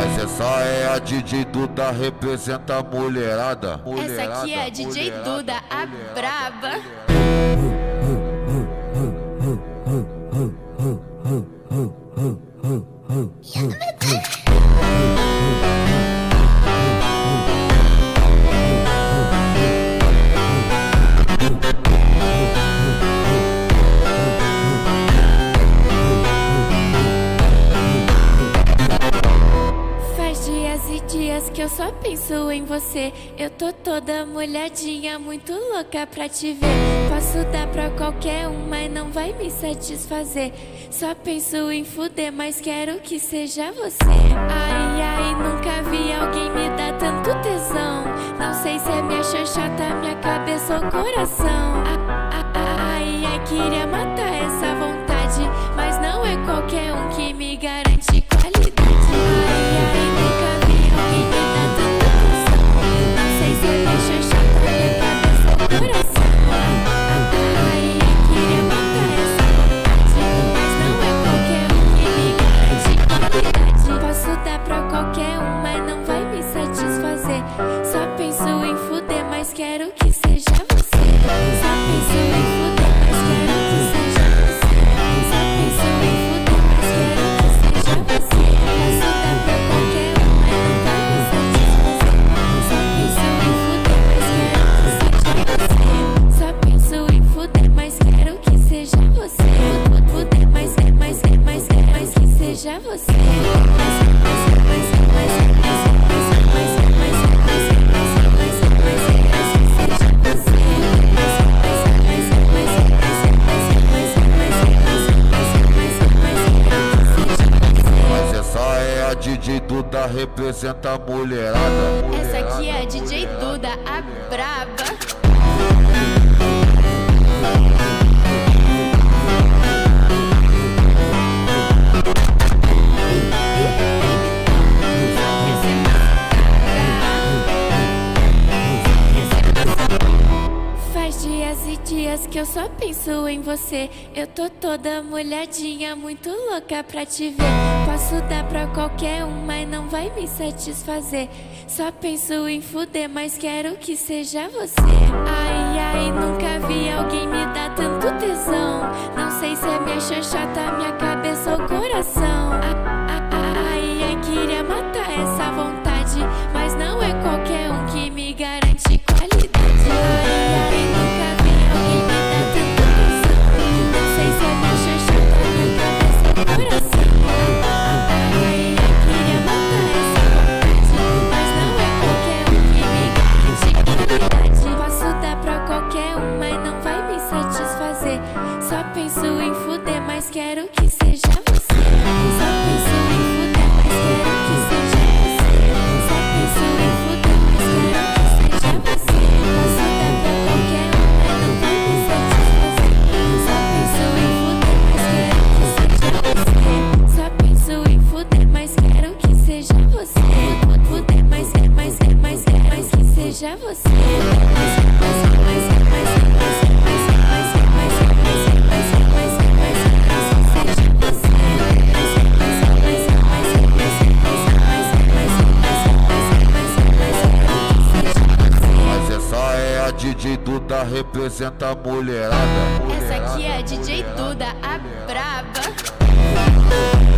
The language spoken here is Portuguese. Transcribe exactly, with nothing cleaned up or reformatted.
Mas essa é a D J Duda, representa a mulherada. Essa aqui é a D J Duda, a braba. Dias que eu só penso em você. Eu tô toda molhadinha, muito louca pra te ver. Posso dar pra qualquer um, mas não vai me satisfazer. Só penso em fuder, mas quero que seja você. Ai, ai, nunca vi alguém me dar tanto tesão. Não sei se é minha xoxota, minha cabeça ou coração. Ai, ai, queria matar essa vontade, mas não é qualquer um que me garante qualidade. Ai, ai, nunca vi alguém me dar tanta atenção. Não sei se é minha xoxota, minha cabeça ou coração. Ai, ai, queria matar essa vontade, mas não é qualquer um que me garante qualidade. Posso dar pra qualquer um, mas não vai me satisfazer. Só penso em fuder, mas quero que seja você. Só penso em fuder, mas quero que seja você. Só penso em fuder, mas quero que seja você. Posso dar pra qualquer um, mas não vai me satisfazer. Só penso em fuder, mas quero que seja você. Só penso em fuder, mas quero que seja você. Fuder, mas é, mas é, mas é, mas que seja você. Mas é, mas é, mas é, mas é, mas é, mas é, mas é, mas é, mas é, mas é, mas é, mas é, mas que seja você. Mas é, mas é, mas é, mas é, mas é, mas é, mas é, mas é, mas é, mas é, mas é, mas é, que seja você. Mas essa é a D J Duda, representa a mulherada. Essa aqui é a D J Duda, a braba. Faz dias e dias que eu só penso em você. Eu tô toda molhadinha, muito louca pra te ver. Posso dar pra qualquer um, mas não vai me satisfazer. Só penso em fuder, mas quero que seja você. Ai, ai, nunca vi alguém me dar tanto tesão. Não sei se é minha xoxota, minha cabeça ou coração. Ai, ai, queria matar essa vontade, mas não é qualquer um que me garante qualidade. Ai, ai, nunca vi alguém me dar tanto tesão. Não sei se é minha xoxota, minha cabeça ou coração. Ai, ai, queria matar essa vontade, mas não é qualquer um que me garante qualidade. Posso dar pra qualquer um, mas não vai me satisfazer. Só penso em fuder, mas quero que seja você. Só penso em fuder, mas quero que seja você. Só penso em fuder, mas quero que seja você. Posso dar pra qualquer um, mas não vai me satisfazer. Só penso em fuder, mas quero que seja você. Só penso em fuder, mas quero que seja você. Fuder, mas é, mas é, mas é, mas que seja você. Mas é, mas é, mas é, mas é, mas é, mas é, mas é, mas é, mas é, mas é, mas é, mas é, mas que seja você. Mas é, mas é, mas é, mas é, mas é, mas é, mas é, mas é, mas é, mas é, mas é, mas é, que seja você. Mas essa é a D J Duda, representa a mulherada. Essa aqui é a D J Duda, a braba.